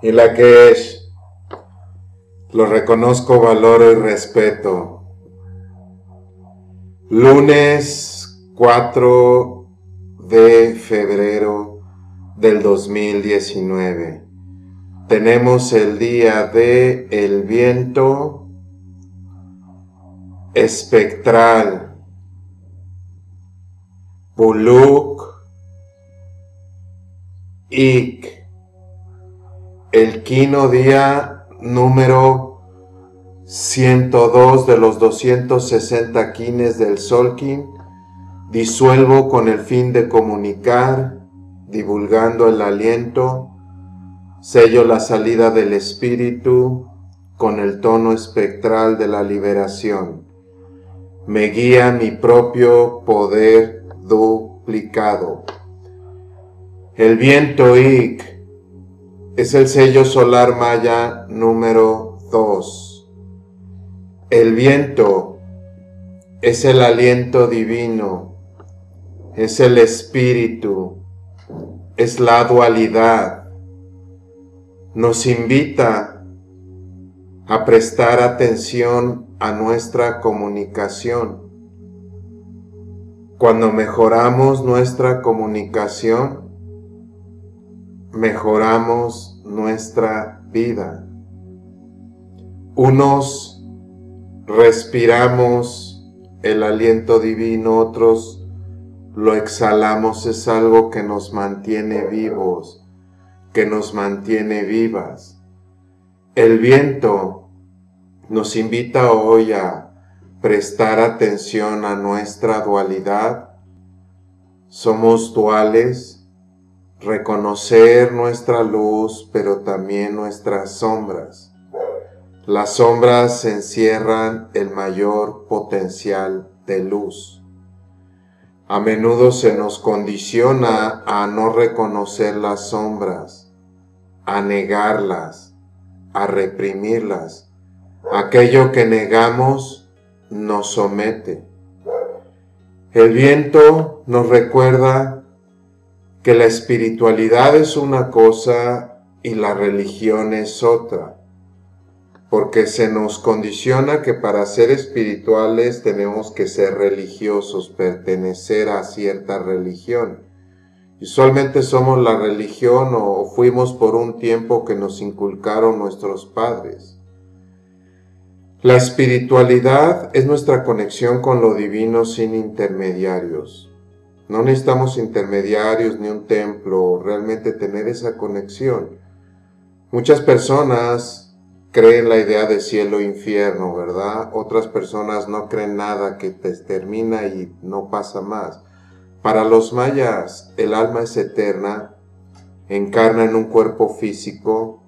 y la que es, lo reconozco, valoro y respeto. Lunes 4 de febrero del 2019. Tenemos el día de el viento espectral, Buluk Ik, el quino día número 102 de los 260 quines del Solkin. Disuelvo con el fin de comunicar, divulgando el aliento. Sello la salida del espíritu con el tono espectral de la liberación. Me guía mi propio poder duplicado. El viento Ik es el sello solar maya número 2. El viento es el aliento divino, es el espíritu, es la dualidad. Nos invita a prestar atención a nuestra comunicación. Cuando mejoramos nuestra comunicación, mejoramos nuestra vida. Unos respiramos el aliento divino, otros lo exhalamos. Es algo que nos mantiene vivos, que nos mantiene vivas. El viento nos invita hoy a prestar atención a nuestra dualidad. Somos duales, reconocer nuestra luz, pero también nuestras sombras. Las sombras encierran el mayor potencial de luz. A menudo se nos condiciona a no reconocer las sombras, a negarlas, a reprimirlas. Aquello que negamos nos somete. El viento nos recuerda que la espiritualidad es una cosa y la religión es otra, porque se nos condiciona que para ser espirituales tenemos que ser religiosos, pertenecer a cierta religión. Usualmente somos la religión o fuimos por un tiempo que nos inculcaron nuestros padres. La espiritualidad es nuestra conexión con lo divino sin intermediarios. No necesitamos intermediarios ni un templo, realmente tener esa conexión. Muchas personas creen la idea de cielo e infierno, ¿verdad? Otras personas no creen nada, que te termina y no pasa más. Para los mayas, el alma es eterna, encarna en un cuerpo físico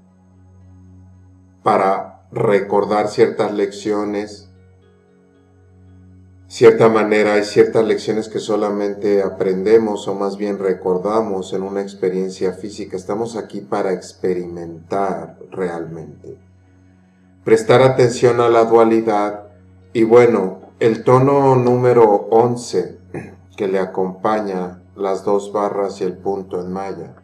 para recordar ciertas lecciones. Cierta manera, hay ciertas lecciones que solamente aprendemos o más bien recordamos en una experiencia física. Estamos aquí para experimentar realmente. Prestar atención a la dualidad. Y bueno, el tono número 11 que le acompaña las dos barras y el punto en maya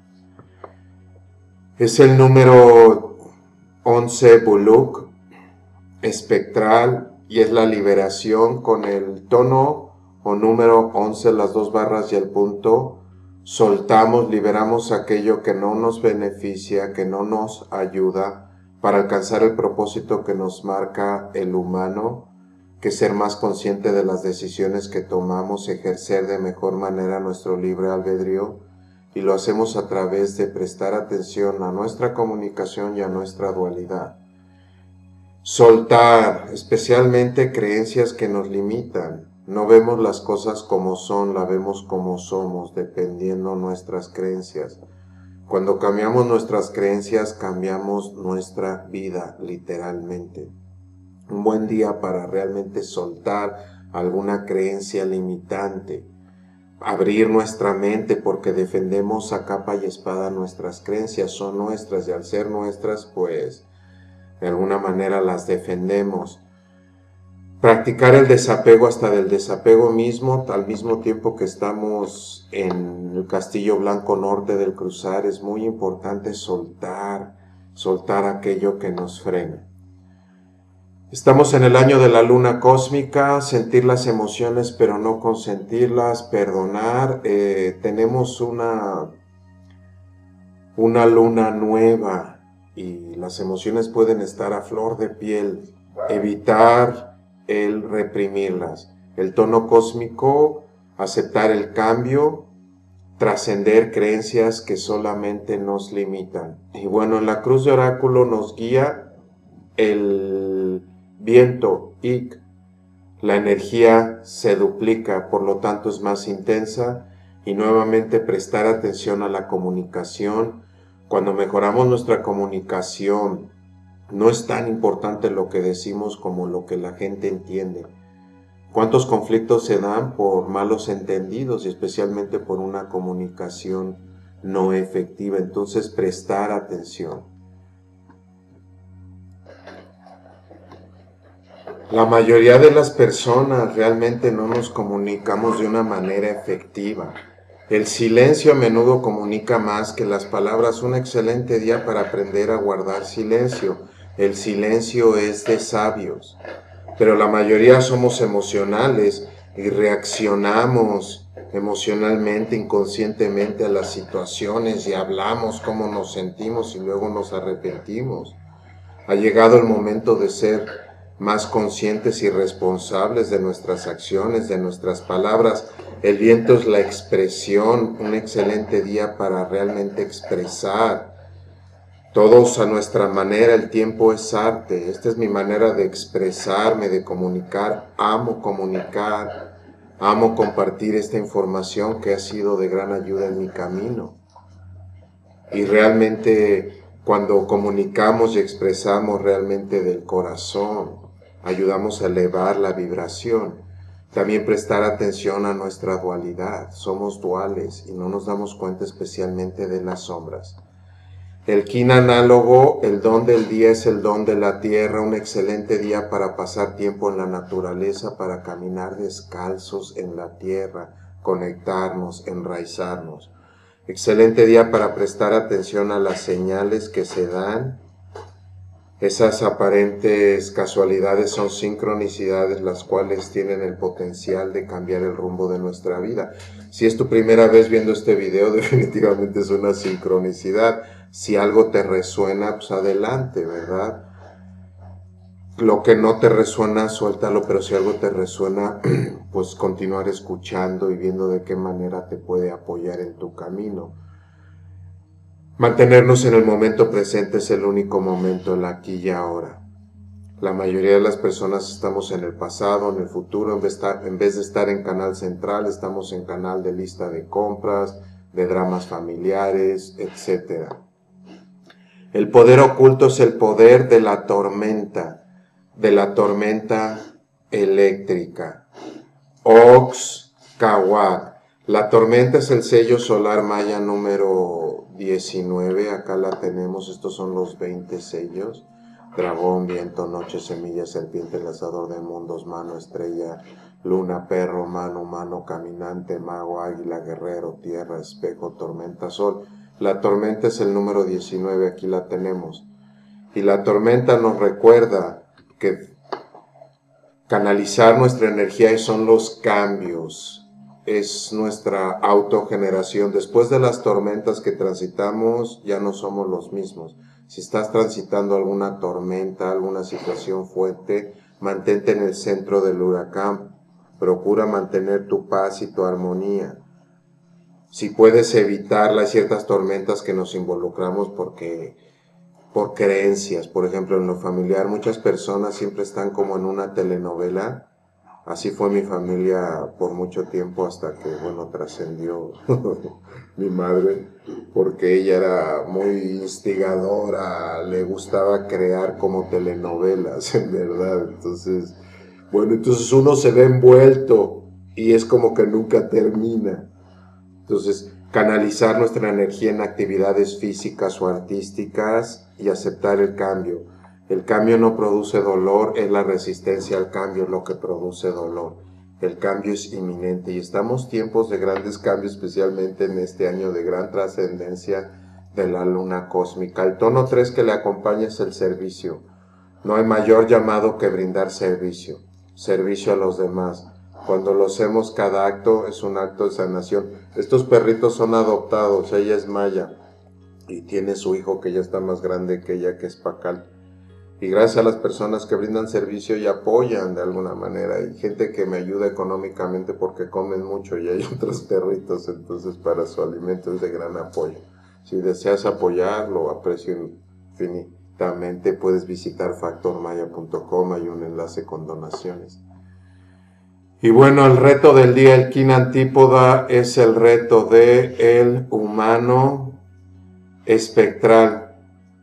es el número 11 Buluk, espectral, y es la liberación. Con el tono o número 11, las dos barras y el punto, soltamos, liberamos aquello que no nos beneficia, que no nos ayuda para alcanzar el propósito que nos marca el humano, que es ser más consciente de las decisiones que tomamos, ejercer de mejor manera nuestro libre albedrío, y lo hacemos a través de prestar atención a nuestra comunicación y a nuestra dualidad. Soltar, especialmente creencias que nos limitan. No vemos las cosas como son, las vemos como somos, dependiendo nuestras creencias. Cuando cambiamos nuestras creencias, cambiamos nuestra vida, literalmente. Un buen día para realmente soltar alguna creencia limitante. Abrir nuestra mente, porque defendemos a capa y espada nuestras creencias. Son nuestras, y al ser nuestras, pues, de alguna manera las defendemos. Practicar el desapego hasta del desapego mismo, al mismo tiempo que estamos en el Castillo Blanco Norte del Cruzar, es muy importante soltar soltar aquello que nos frena. Estamos en el año de la luna cósmica, sentir las emociones pero no consentirlas, perdonar. Tenemos una luna nueva y las emociones pueden estar a flor de piel. Evitar el reprimirlas. El tono cósmico, aceptar el cambio, trascender creencias que solamente nos limitan. Y bueno, en la cruz de oráculo nos guía el viento, Ik. La energía se duplica, por lo tanto es más intensa, y nuevamente prestar atención a la comunicación. Cuando mejoramos nuestra comunicación, no es tan importante lo que decimos como lo que la gente entiende. ¿Cuántos conflictos se dan por malos entendidos y especialmente por una comunicación no efectiva? Entonces, prestar atención. La mayoría de las personas realmente no nos comunicamos de una manera efectiva. El silencio a menudo comunica más que las palabras. Un excelente día para aprender a guardar silencio. El silencio es de sabios. Pero la mayoría somos emocionales y reaccionamos emocionalmente, inconscientemente a las situaciones y hablamos cómo nos sentimos y luego nos arrepentimos. Ha llegado el momento de ser más conscientes y responsables de nuestras acciones, de nuestras palabras. El viento es la expresión, un excelente día para realmente expresar. Todos a nuestra manera, el tiempo es arte. Esta es mi manera de expresarme, de comunicar. Amo comunicar, amo compartir esta información que ha sido de gran ayuda en mi camino. Y realmente cuando comunicamos y expresamos realmente del corazón, ayudamos a elevar la vibración. También prestar atención a nuestra dualidad. Somos duales y no nos damos cuenta especialmente de las sombras. El kin análogo, el don del día es el don de la tierra, un excelente día para pasar tiempo en la naturaleza, para caminar descalzos en la tierra, conectarnos, enraizarnos. Excelente día para prestar atención a las señales que se dan. Esas aparentes casualidades son sincronicidades, las cuales tienen el potencial de cambiar el rumbo de nuestra vida. Si es tu primera vez viendo este video, definitivamente es una sincronicidad. Si algo te resuena, pues adelante, ¿verdad? Lo que no te resuena, suéltalo, pero si algo te resuena, pues continuar escuchando y viendo de qué manera te puede apoyar en tu camino. Mantenernos en el momento presente es el único momento, el aquí y ahora. La mayoría de las personas estamos en el pasado, en el futuro, en vez de estar en canal central, estamos en canal de lista de compras, de dramas familiares, etc. El poder oculto es el poder de la tormenta eléctrica. Oxcahuac. La tormenta es el sello solar maya número 19, acá la tenemos, estos son los 20 sellos. Dragón, viento, noche, semilla, serpiente, lanzador de mundos, mano, estrella, luna, perro, mano, humano, caminante, mago, águila, guerrero, tierra, espejo, tormenta, sol. La tormenta es el número 19, aquí la tenemos. Y la tormenta nos recuerda que canalizar nuestra energía son los cambios, es nuestra autogeneración. Después de las tormentas que transitamos, ya no somos los mismos. Si estás transitando alguna tormenta, alguna situación fuerte, mantente en el centro del huracán. Procura mantener tu paz y tu armonía. Si puedes evitarla, hay ciertas tormentas que nos involucramos por creencias. Por ejemplo, en lo familiar, muchas personas siempre están como en una telenovela. Así fue mi familia por mucho tiempo hasta que, bueno, trascendió mi madre, porque ella era muy instigadora, le gustaba crear como telenovelas, en verdad. Entonces, bueno, entonces uno se ve envuelto y es como que nunca termina. Entonces, canalizar nuestra energía en actividades físicas o artísticas y aceptar el cambio. El cambio no produce dolor, es la resistencia al cambio lo que produce dolor. El cambio es inminente y estamos tiempos de grandes cambios, especialmente en este año de gran trascendencia de la luna cósmica. El tono 3 que le acompaña es el servicio. No hay mayor llamado que brindar servicio, servicio a los demás. Cuando lo hacemos, cada acto es un acto de sanación. Estos perritos son adoptados, ella es Maya y tiene su hijo que ya está más grande que ella, que es Pacal. Y gracias a las personas que brindan servicio y apoyan de alguna manera. Hay gente que me ayuda económicamente porque comen mucho y hay otros perritos, entonces para su alimento es de gran apoyo. Si deseas apoyar, lo aprecio infinitamente. Puedes visitar factormaya.com, hay un enlace con donaciones. Y bueno, el reto del día, el Kin Antípoda, es el reto de el humano espectral.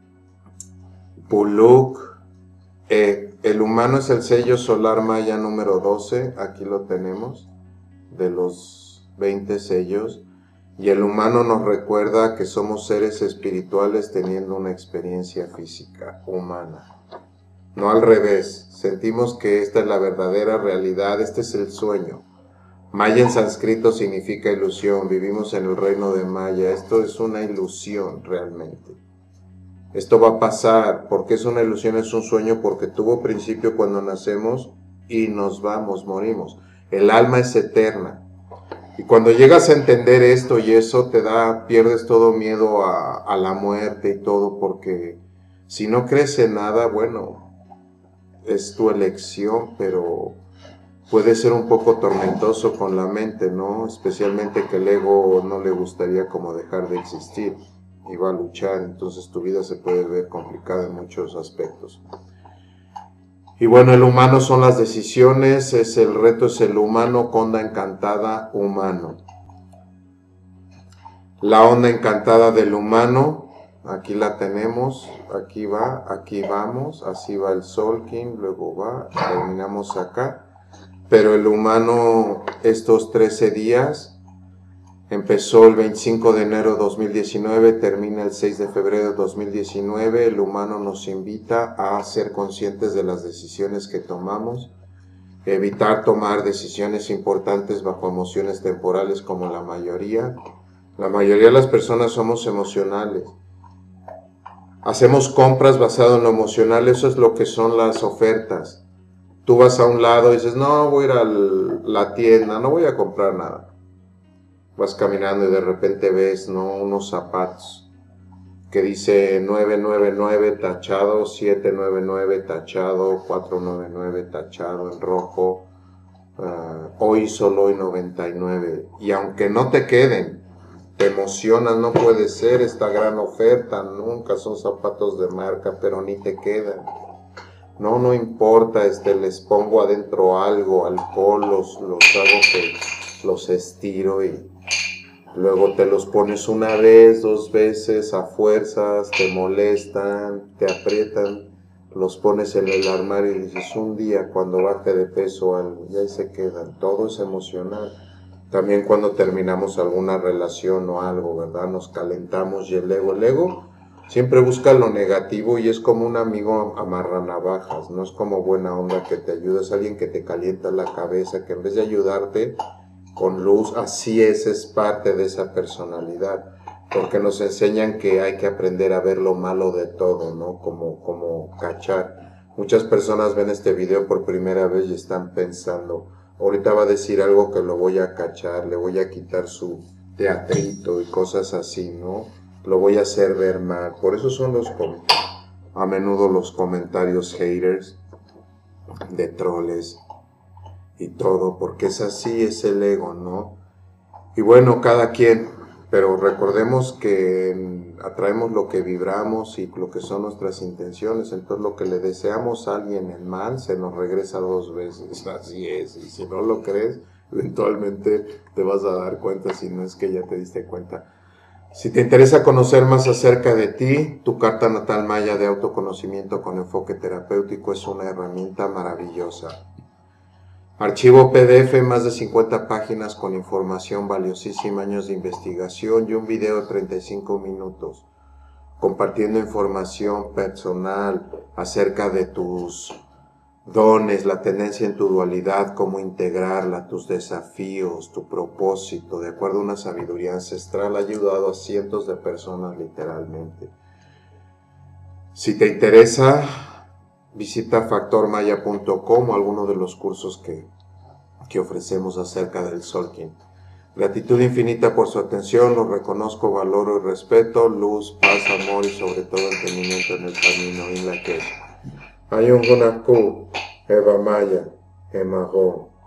Puluk. El humano es el sello solar maya número 12, aquí lo tenemos, de los 20 sellos. Y el humano nos recuerda que somos seres espirituales teniendo una experiencia física humana. No al revés, sentimos que esta es la verdadera realidad, este es el sueño. Maya en sánscrito significa ilusión, vivimos en el reino de Maya, esto es una ilusión realmente. Esto va a pasar, porque es una ilusión, es un sueño, porque tuvo principio cuando nacemos y nos vamos, morimos. El alma es eterna. Y cuando llegas a entender esto y eso pierdes todo miedo a la muerte y todo, porque si no crees en nada, bueno, es tu elección, pero puede ser un poco tormentoso con la mente, ¿no? Especialmente que el ego no le gustaría como dejar de existir y va a luchar, entonces tu vida se puede ver complicada en muchos aspectos. Y bueno, el humano son las decisiones, el reto es el humano, onda encantada, humano. La onda encantada del humano, aquí la tenemos, aquí va, aquí vamos, así va el Solkin, luego va, terminamos acá. Pero el humano, estos 13 días, empezó el 25 de enero de 2019, termina el 6 de febrero de 2019. El humano nos invita a ser conscientes de las decisiones que tomamos, evitar tomar decisiones importantes bajo emociones temporales como la mayoría. La mayoría de las personas somos emocionales. Hacemos compras basado en lo emocional, eso es lo que son las ofertas. Tú vas a un lado y dices, no, voy a ir a la tienda, no voy a comprar nada. Vas caminando y de repente ves, ¿no?, unos zapatos que dice 999 tachado, 799 tachado, 499 tachado en rojo, hoy solo hoy 99. Y aunque no te queden, te emocionas, no puede ser esta gran oferta, nunca son zapatos de marca, pero ni te quedan. No importa, les pongo adentro algo, alcohol, los hago que los estiro y luego te los pones una vez, 2 veces, a fuerzas, te molestan, te aprietan, los pones en el armario y dices un día cuando baje de peso algo, y ahí se quedan, todo es emocional. También cuando terminamos alguna relación o algo, ¿verdad? Nos calentamos y el ego siempre busca lo negativo y es como un amigo amarranavajas, no es como buena onda que te ayuda, es alguien que te calienta la cabeza, que en vez de ayudarte con luz, así es parte de esa personalidad, porque nos enseñan que hay que aprender a ver lo malo de todo, ¿no? Como cachar. Muchas personas ven este video por primera vez y están pensando, ahorita va a decir algo que lo voy a cachar, le voy a quitar su teatrito y cosas así, ¿no? Lo voy a hacer ver mal. Por eso son a menudo los comentarios haters, de troles y todo, porque es así, es el ego, ¿no? Y bueno, cada quien, pero recordemos que atraemos lo que vibramos y lo que son nuestras intenciones, entonces lo que le deseamos a alguien en mal se nos regresa 2 veces, así es, y si no lo crees, eventualmente te vas a dar cuenta, si no es que ya te diste cuenta. Si te interesa conocer más acerca de ti, tu carta natal maya de autoconocimiento con enfoque terapéutico es una herramienta maravillosa. Archivo PDF, más de 50 páginas con información valiosísima, años de investigación y un video de 35 minutos, compartiendo información personal acerca de tus dones, la tendencia en tu dualidad, cómo integrarla, tus desafíos, tu propósito, de acuerdo a una sabiduría ancestral, ha ayudado a cientos de personas literalmente. Si te interesa, visita factormaya.com o alguno de los cursos que ofrecemos acerca del Tzolk'in. Gratitud infinita por su atención, los reconozco, valoro y respeto, luz, paz, amor y sobre todo entendimiento en el camino, Inlakesh. Ayun Gunaku, Eva Maya, Emaho.